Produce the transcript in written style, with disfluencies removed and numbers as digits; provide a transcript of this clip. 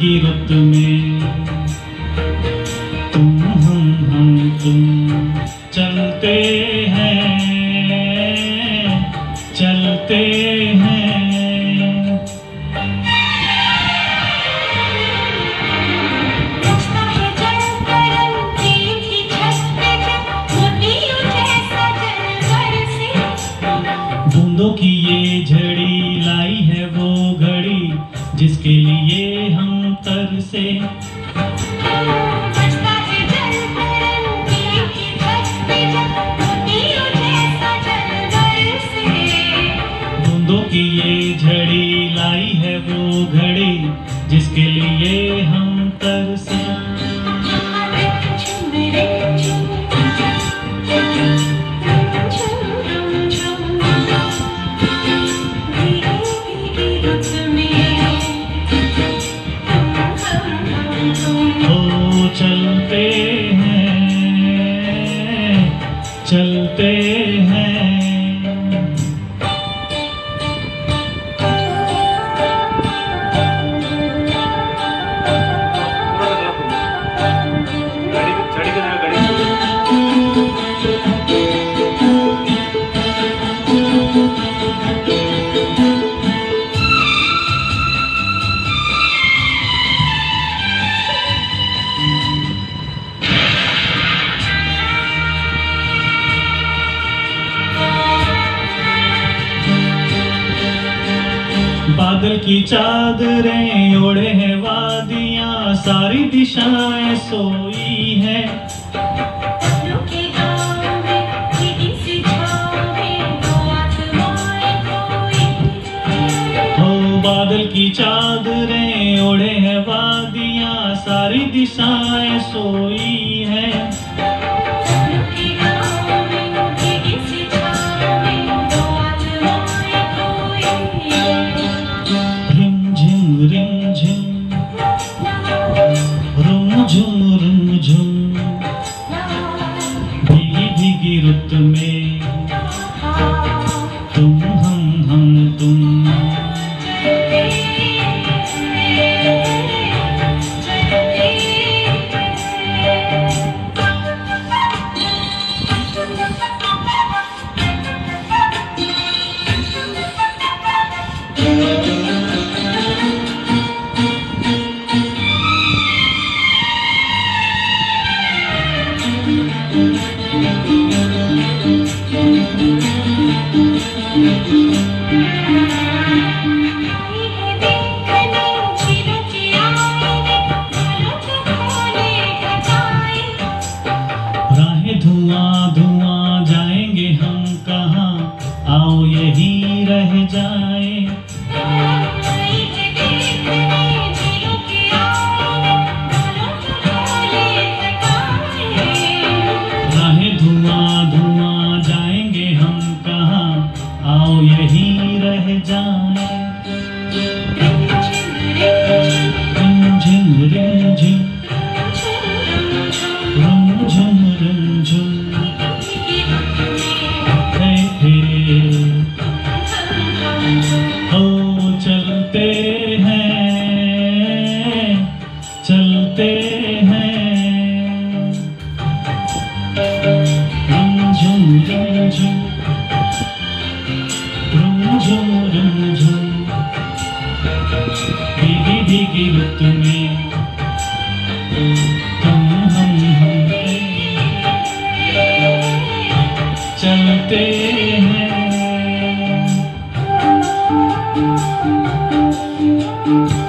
भीगी रुत में तुम हम तुम चलते हैं चलते हैं। बूंदों की ये झड़ी लाई है वो घड़ी जिसके लिए हम तरसे। बूंदों की ये झड़ी लाई है वो घड़ी जिसके लिए हम तरसे। चलते हैं। बादल की चादरें ओढ़े हैं वादियां सारी दिशाएं सोई हैं। हो बादल की चादरें ओढ़े हैं वादियां सारी दिशाएं सोई हैं। झुम भीगी भीगी रुत में तुम हम तुम। राहें धुआं धुआं जाएंगे हम कहाँ आओ यहीं रह जाए। राहें धुआं धुआं जाएंगे हम कहाँ आओ यहीं रह जाए। रिमझिम रिमझिम रुमझुम रुमझुम हो चलते हैं रुमझुम रुमझुम रुमझुम रुमझुम भीगी भीगी रुत में तुम हम चलते हैं।